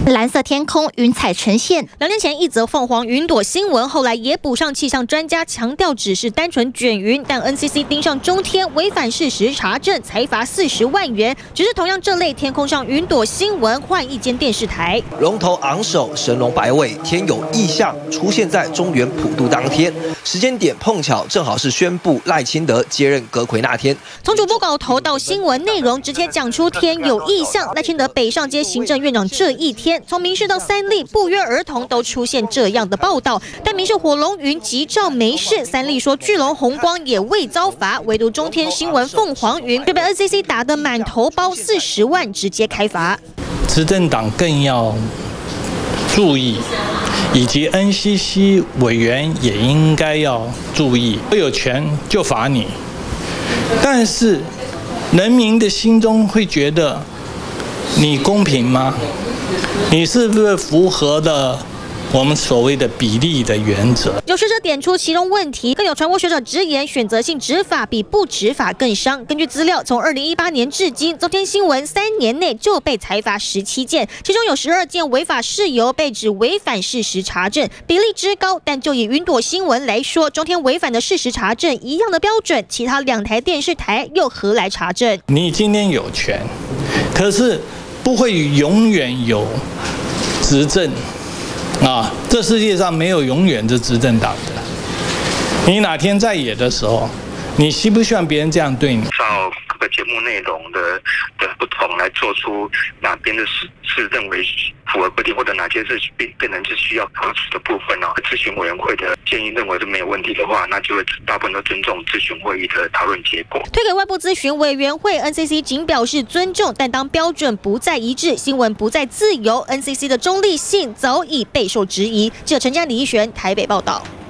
蓝色天空，云彩呈现。 2年前一则凤凰云朵新闻，后来也补上气象专家强调只是单纯卷云，但 NCC 盯上中天违反事实查证，裁罚40万元。只是同样这类天空上云朵新闻，换一间电视台， 龙头昂首，神龙摆尾，天有异象出现在中原普渡当天，时间点碰巧正好是宣布赖清德接任阁揆那天。 从主播稿头到新闻内容，直接讲出天有异象。赖清德北上接行政院长这一天，从民视到三立不约而同都出现这样的报道。但民视火龙云急照没事，三立说巨龙红光也未遭罚，唯独中天新闻凤凰云就被 NCC 打得满头包，40万直接开罚。 执政党更要注意，以及 NCC 委员也应该要注意，我有权就罚你，但是人民的心中会觉得你公平吗？你是不是符合的我们所谓的比例的原则？ 有学者点出其中问题，更有传播学者直言，选择性执法比不执法更伤。根据资料，从2018年至今，中天新闻3年内就被裁罚17件，其中有12件违法事由被指违反事实查证，比例之高。但就以云朵新闻来说，中天违反的事实查证一样的标准，其他2台电视台又何来查证？你今天有权，可是不会永远有执政。这世界上没有永远的执政党的。你哪天在野的时候，你希不希望别人这样对你？ 照各个节目内容的不同来做出哪边的是认为符合规定，或者哪些是变成是需要核实的部分哦。咨询委员会的建议认为是没有问题的话，那就会大部分都尊重咨询会议的讨论结果。 推给外部咨询委员会 ，NCC 仅表示尊重，但当标准不再一致，新闻不再自由 ，NCC 的中立性早已备受质疑。记者陈嘉、李一璇台北报道。